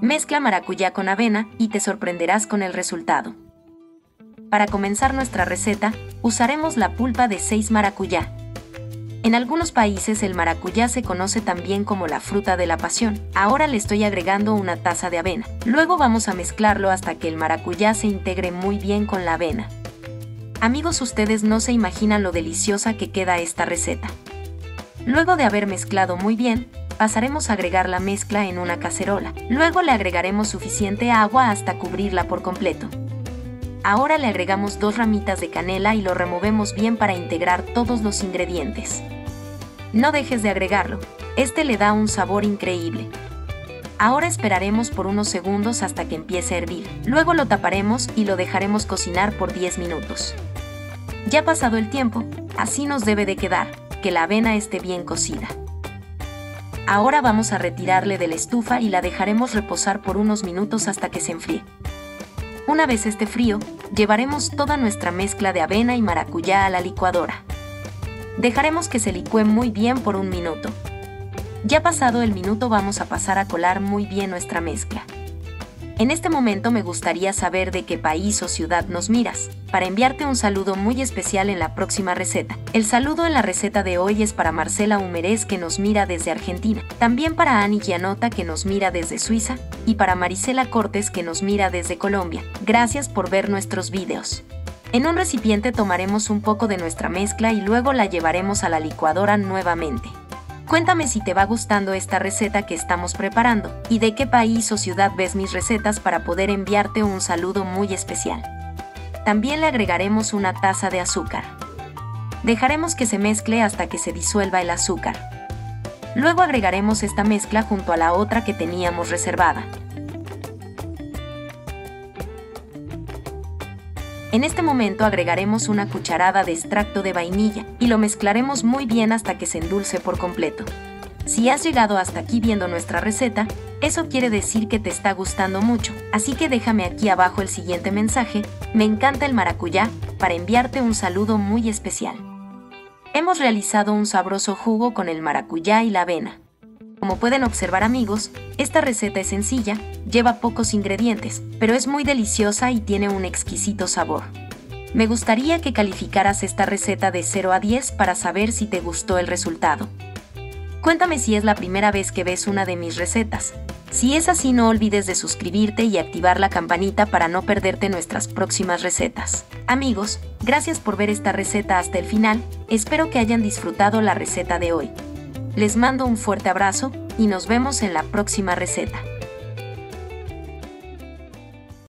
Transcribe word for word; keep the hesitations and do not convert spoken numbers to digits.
Mezcla maracuyá con avena y te sorprenderás con el resultado. Para comenzar nuestra receta, usaremos la pulpa de seis maracuyá. En algunos países el maracuyá se conoce también como la fruta de la pasión. Ahora le estoy agregando una taza de avena. Luego vamos a mezclarlo hasta que el maracuyá se integre muy bien con la avena. Amigos, ustedes no se imaginan lo deliciosa que queda esta receta. Luego de haber mezclado muy bien, pasaremos a agregar la mezcla en una cacerola. Luego le agregaremos suficiente agua hasta cubrirla por completo. Ahora le agregamos dos ramitas de canela y lo removemos bien para integrar todos los ingredientes. No dejes de agregarlo, este le da un sabor increíble. Ahora esperaremos por unos segundos hasta que empiece a hervir. Luego lo taparemos y lo dejaremos cocinar por diez minutos. Ya pasado el tiempo, así nos debe de quedar, que la avena esté bien cocida. Ahora vamos a retirarle de la estufa y la dejaremos reposar por unos minutos hasta que se enfríe. Una vez esté frío, llevaremos toda nuestra mezcla de avena y maracuyá a la licuadora. Dejaremos que se licúe muy bien por un minuto. Ya pasado el minuto vamos a pasar a colar muy bien nuestra mezcla. En este momento me gustaría saber de qué país o ciudad nos miras, para enviarte un saludo muy especial en la próxima receta. El saludo en la receta de hoy es para Marcela Humerés, que nos mira desde Argentina, también para Ani Gianota, que nos mira desde Suiza, y para Marisela Cortés, que nos mira desde Colombia. Gracias por ver nuestros videos. En un recipiente tomaremos un poco de nuestra mezcla y luego la llevaremos a la licuadora nuevamente. Cuéntame si te va gustando esta receta que estamos preparando y de qué país o ciudad ves mis recetas para poder enviarte un saludo muy especial. También le agregaremos una taza de azúcar. Dejaremos que se mezcle hasta que se disuelva el azúcar. Luego agregaremos esta mezcla junto a la otra que teníamos reservada. En este momento agregaremos una cucharada de extracto de vainilla y lo mezclaremos muy bien hasta que se endulce por completo. Si has llegado hasta aquí viendo nuestra receta, eso quiere decir que te está gustando mucho, así que déjame aquí abajo el siguiente mensaje: me encanta el maracuyá, para enviarte un saludo muy especial. Hemos realizado un sabroso jugo con el maracuyá y la avena. Como pueden observar, amigos, esta receta es sencilla, lleva pocos ingredientes, pero es muy deliciosa y tiene un exquisito sabor. Me gustaría que calificaras esta receta de cero a diez para saber si te gustó el resultado. Cuéntame si es la primera vez que ves una de mis recetas. Si es así, no olvides de suscribirte y activar la campanita para no perderte nuestras próximas recetas. Amigos, gracias por ver esta receta hasta el final, espero que hayan disfrutado la receta de hoy. Les mando un fuerte abrazo y nos vemos en la próxima receta.